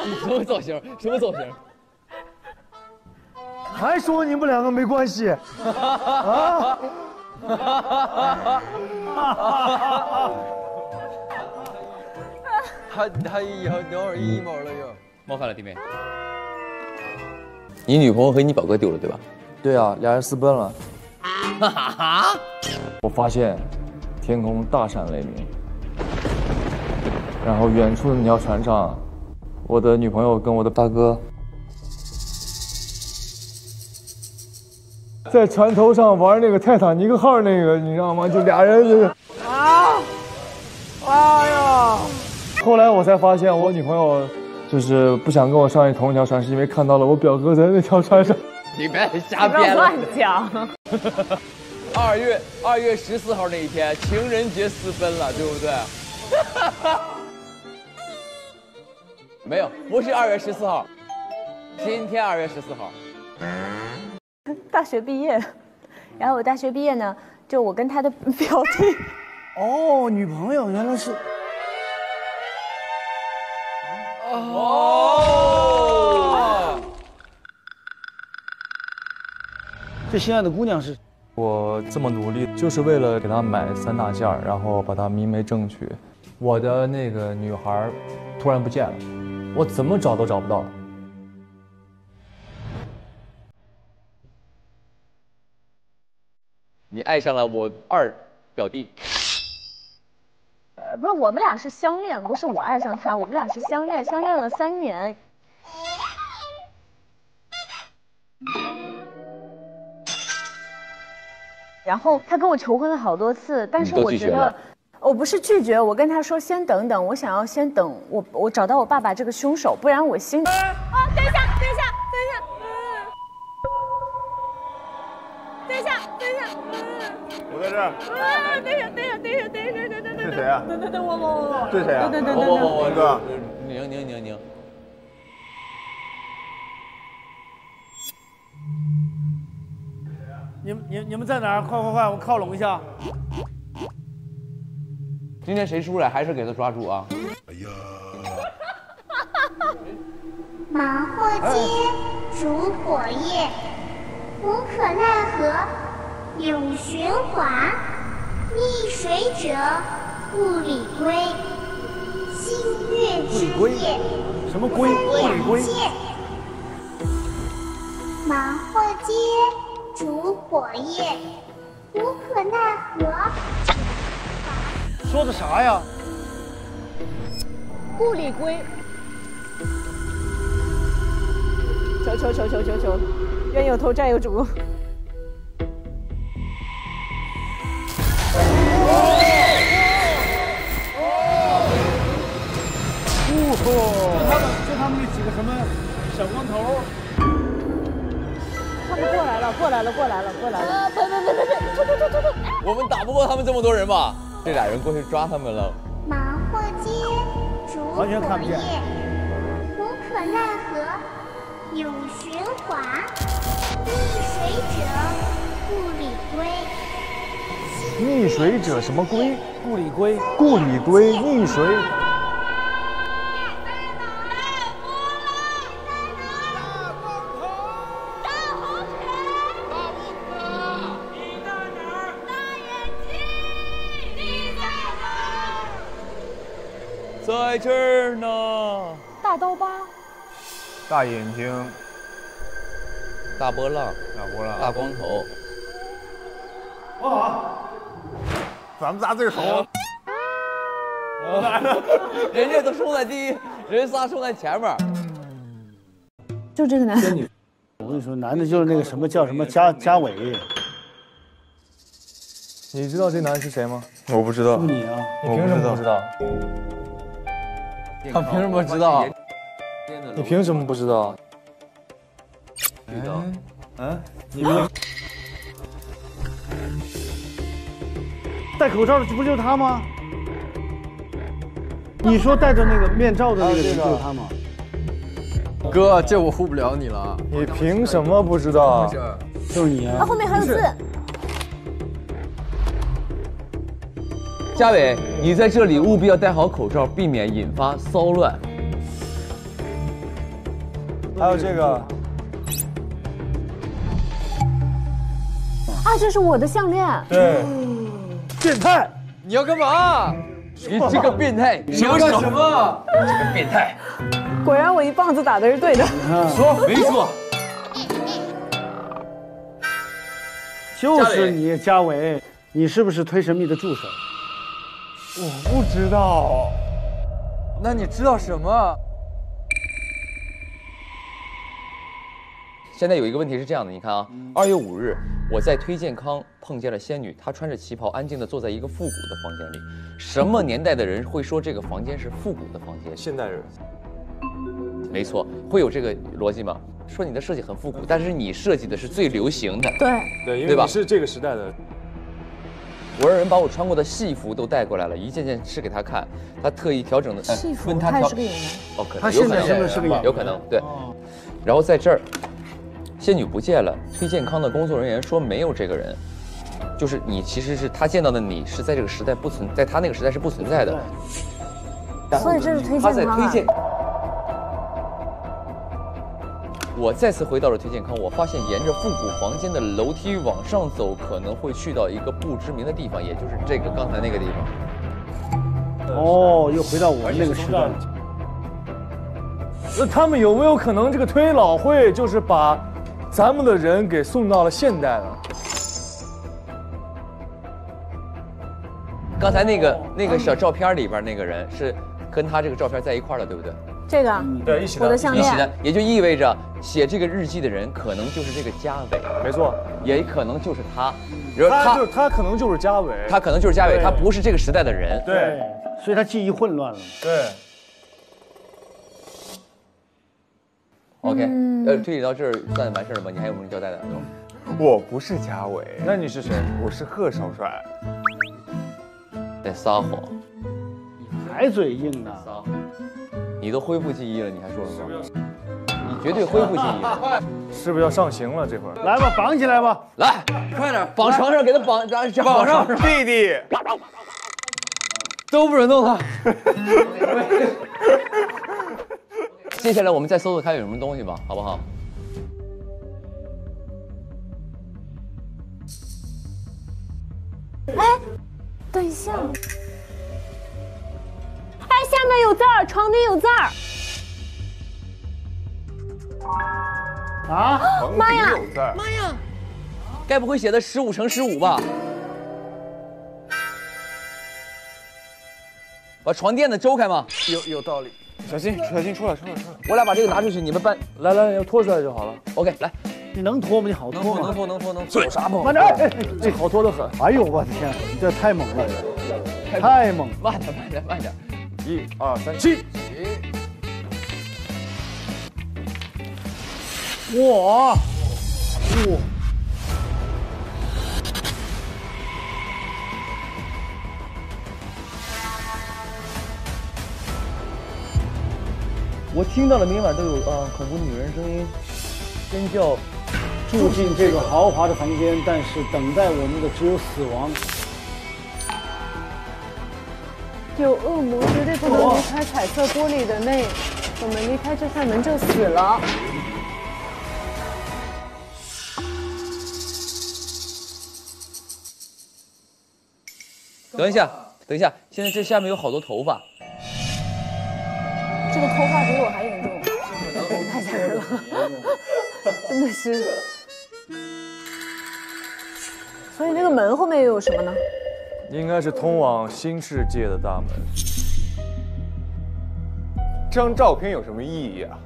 什么造型？什么造型？ 还说你们两个没关系啊？ 他以后等会儿一毛了又。 冒犯了弟妹。你女朋友和你表哥丢了对吧？ 对啊，俩人私奔了。 哈哈。 我发现天空大闪雷鸣，然后远处的那条船上，我的女朋友跟我的大哥在船头上玩那个泰坦尼克号那个，你知道吗？就俩人就是啊，哎呀！后来我才发现，我女朋友就是不想跟我上同一条船，是因为看到了我表哥在那条船上。 你别瞎编了， 乱讲。 2月14号那一天，情人节私奔了，对不对？没有，不是2月14号，今天2月14号。 大学毕业，然后我大学毕业呢，就我跟他的表弟。 哦，女朋友原来是。 哦。 这心爱的姑娘是。 我这么努力，就是为了给她买3大件，然后把她明媒正娶。我的那个女孩突然不见了，我怎么找都找不到。 你爱上了我二表弟。 不是，我们俩是相恋，不是我爱上他，我们俩是相恋了3年。然后他跟我求婚了好多次，但是我觉得，我不是拒绝，我跟他说先等等，我想要先等我找到我爸爸这个凶手，不然我心里。啊，等一下， 我在这儿。 等一下， 是谁啊？ 等我。 是谁啊？ 我哥。 宁。 你们在哪儿？快，我靠拢一下。 今天谁输了，还是给他抓住啊！哎呀！ 忙或接，烛火焰，无可奈何，永循环。逆水者，故里归。星月之夜， 什么归？故里归。 忙或接，烛火焰，无可奈何。 说的啥呀？ 故里归。求，冤有头债有主。 就他们那几个什么小光头。 他们过来了！呸！ 我们打不过他们这么多人吧？这俩人过去抓他们了。 忙或接，烛火焰，无可奈何，永循环。逆水者，故里归。 逆水者什么归？ 故里归。 逆水。 在这儿呢。 大刀疤， 大眼睛， 大波浪，大光头。 咱们仨最熟。 人家都冲在第一，人仨冲在前面。 就这个男的。 我跟你说，男的就是那个什么叫什么嘉伟。 你知道这男的是谁吗？ 我不知道。 是你啊？ 你凭什么不知道？ 他凭什么知道？ 你凭什么不知道？ 你们戴口罩的不就是他吗？你说戴着那个面罩的那个人就是他吗？ 哥，这我护不了你了。 你凭什么不知道？ 就是你啊！ 他后面还有字。 嘉伟，你在这里务必要戴好口罩，避免引发骚乱。 还有这个， 啊，这是我的项链。 对， 变态！ 你要干嘛？ 你这个变态， 你要干什么？ 这个变态， 果然我一棒子打的是对的。 说没错。 就是你，嘉伟，你是不是推神秘的助手？ 我不知道。 那你知道什么？ 现在有一个问题是这样的，你看啊，2月5日，我在推荐康碰见了仙女，她穿着旗袍，安静地坐在一个复古的房间里。什么年代的人会说这个房间是复古的房间？ 现代人。 没错，会有这个逻辑吗？说你的设计很复古，但是你设计的是最流行的。 对，因对吧为你是这个时代的。 我让人把我穿过的戏服都带过来了，一件件试给他看，他特意调整的。 戏服， 问他他也是个演员。 哦，可能他现在是不是个演员？ 有可能，对。然后在这儿，仙女不见了，推荐康的工作人员说没有这个人，就是你其实是他见到的你是在这个时代不存，在他那个时代是不存在的。 所以这是推荐他在康啊。 推荐。我再次回到了推荐康，我发现沿着复古房间的楼梯往上走，可能会去到一个不知名的地方，也就是这个刚才那个地方。 哦，又回到我们那个时代了。 那他们有没有可能这个推老会就是把咱们的人给送到了现代呢？ 刚才那个小照片里边那个人是跟他这个照片在一块儿的，对不对？ 这个， 对，一起我的项链。 一起的，也就意味着写这个日记的人可能就是这个嘉伟， 没错， 也可能就是他。然后他可能就是嘉伟， 他可能就是嘉伟，他不是这个时代的人。 对所以他记忆混乱了。 对。 OK，推理到这儿算完事儿了吗？你还有什么交代的？ 我不是嘉伟， 那你是谁？ 我是贺少帅。 在撒谎， 还嘴硬呢。 你都恢复记忆了，你还说什么？你绝对恢复记忆了， 是不是要上刑了？这会儿来吧，绑起来吧！ 来，快点，绑床上，给他绑上。 弟弟， 都不准动他。 接下来我们再搜搜看有什么东西吧，好不好？ 哎，等一下，哎，下面有字儿，床底有字儿。 啊！ 妈呀！ 妈呀！该不会写的15×15吧？把床垫子周开吗？ 有道理。小心出来！ 我俩把这个拿出去，你们搬。 来，要拖出来就好了。 OK， 来， 你能拖吗？你好拖吗？ 能拖。 有啥不好？ 慢点！哎， 这好拖得很。 哎呦我的天，你这太猛了，太猛！ 慢点。 1、2、3、7。 哇！ 我听到了，每晚都有恐怖女人声音尖叫。 住进这个豪华的房间，但是等待我们的只有死亡。 有恶魔绝对不能离开彩色玻璃的内，我们离开这扇门就死了。 等一下，现在这下面有好多头发。 这个头发比我还严重，太吓人了，真的是。所以那个门后面又有什么呢？ 应该是通往新世界的大门。 这张照片有什么意义啊？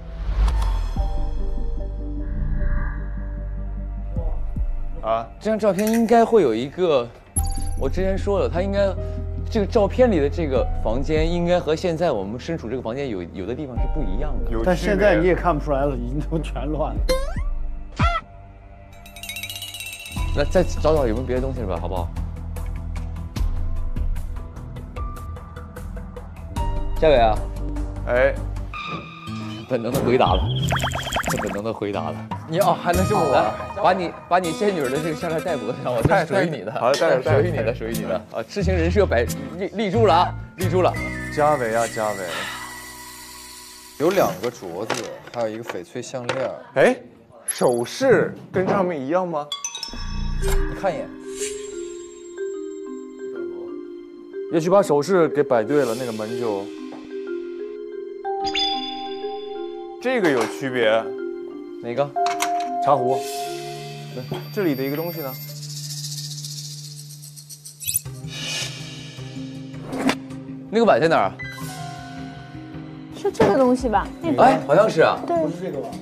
啊， 这张照片应该会有一个，我之前说了，它应该这个照片里的这个房间应该和现在我们身处这个房间有的地方是不一样的。 但现在你也看不出来了，已经都全乱了。 来，再找找有没有别的东西了吧，好不好？嘉伟啊， 哎， 本能的回答了， 你还能这么玩？ 把你仙女的这个项链戴脖子上，这是属于你的。 好的，戴着。 属于你的啊！痴情人设立住了啊！立住了。 嘉伟啊，嘉伟， 有2个镯子，还有一个翡翠项链。 哎，首饰跟上面一样吗？ 你看一眼， 也许把手势给摆对了，那个门就这个有区别。 哪个？ 茶壶。 这里的一个东西呢？ 那个碗在哪儿啊？ 是这个东西吧？ 哎，好像是啊。 对， 不是这个吧？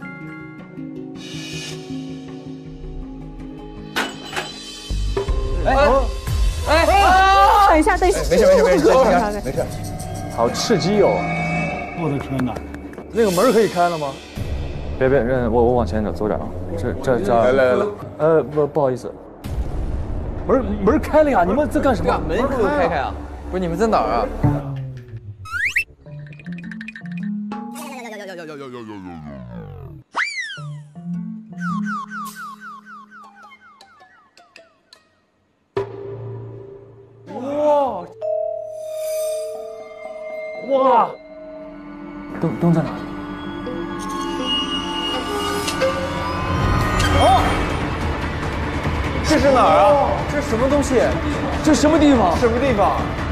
等一下，等一下， 没事，没事。 好刺激哦！ 我的天哪！ 那个门可以开了吗？别，我往前走点啊。这。 来。 不好意思。门开了呀！你们在干什么？ 门开开啊！不是你们在哪儿啊？ 哇！灯在哪？ 这是哪儿啊？ 这是什么东西？这什么地方？ 什么地方？